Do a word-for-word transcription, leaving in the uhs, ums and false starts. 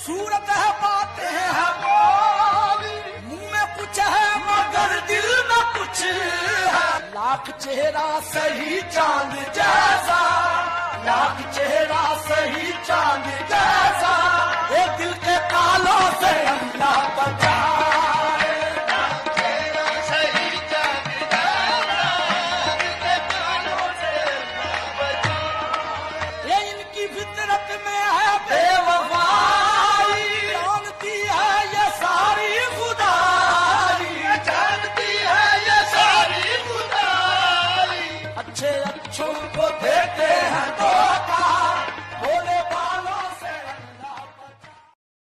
सूरत है बातें है बोली, मुंह में कुछ है मगर दिल में कुछ है। लाख चेहरा सही चांद जैसा